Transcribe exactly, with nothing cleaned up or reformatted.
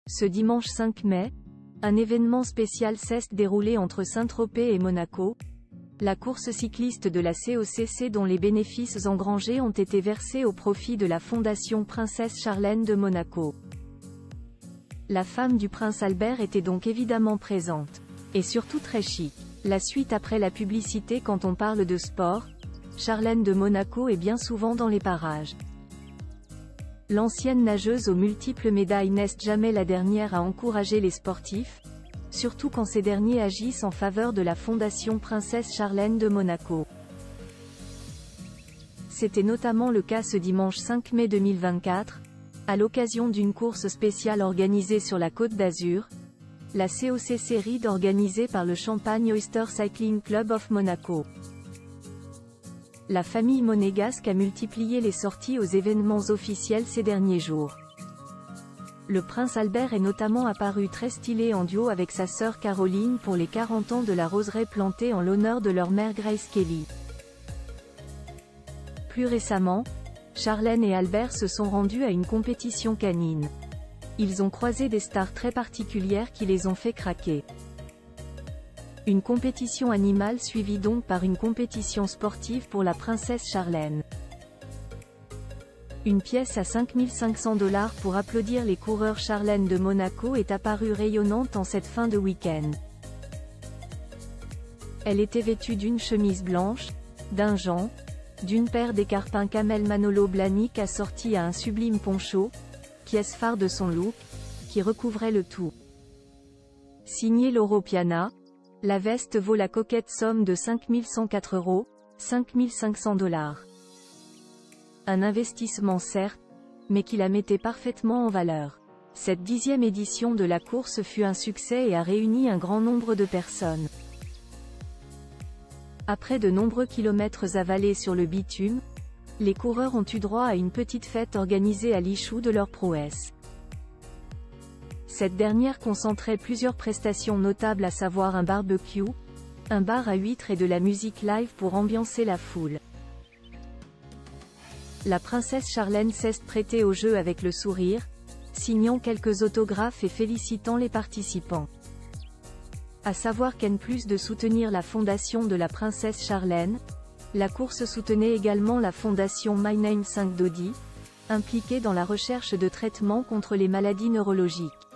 Ce dimanche cinq mai, un événement spécial s'est déroulé entre Saint-Tropez et Monaco, la course cycliste de la C O C C dont les bénéfices engrangés ont été versés au profit de la Fondation Princesse Charlène de Monaco. La femme du prince Albert était donc évidemment présente. Et surtout très chic. La suite après la publicité. Quand on parle de sport, Charlène de Monaco est bien souvent dans les parages. L'ancienne nageuse aux multiples médailles n'est jamais la dernière à encourager les sportifs, surtout quand ces derniers agissent en faveur de la Fondation Princesse Charlène de Monaco. C'était notamment le cas ce dimanche cinq mai deux mille vingt-quatre, à l'occasion d'une course spéciale organisée sur la Côte d'Azur, la C O C C Ride organisée par le Champagne Oyster Cycling Club of Monaco. La famille monégasque a multiplié les sorties aux événements officiels ces derniers jours. Le prince Albert est notamment apparu très stylé en duo avec sa sœur Caroline pour les quarante ans de la roseraie plantée en l'honneur de leur mère Grace Kelly. Plus récemment, Charlène et Albert se sont rendus à une compétition canine. Ils ont croisé des stars très particulières qui les ont fait craquer. Une compétition animale suivie donc par une compétition sportive pour la princesse Charlène. Une pièce à cinq mille cinq cents dollars pour applaudir les coureurs Charlène de Monaco est apparue rayonnante en cette fin de week-end. Elle était vêtue d'une chemise blanche, d'un gant, d'une paire d'écarpins Camel Manolo Blahnik assortis à un sublime poncho, pièce phare de son look, qui recouvrait le tout. Signé Loro Piana, la veste vaut la coquette somme de cinq mille cent quatre euros, cinq mille cinq cents dollars. Un investissement certes, mais qui la mettait parfaitement en valeur. Cette dixième édition de la course fut un succès et a réuni un grand nombre de personnes. Après de nombreux kilomètres avalés sur le bitume, les coureurs ont eu droit à une petite fête organisée à l'issue de leur prouesse. Cette dernière concentrait plusieurs prestations notables, à savoir un barbecue, un bar à huîtres et de la musique live pour ambiancer la foule. La princesse Charlène s'est prêtée au jeu avec le sourire, signant quelques autographes et félicitant les participants. À savoir qu'en plus de soutenir la fondation de la princesse Charlène, la course soutenait également la fondation My Name cinq Dodi, impliquée dans la recherche de traitements contre les maladies neurologiques.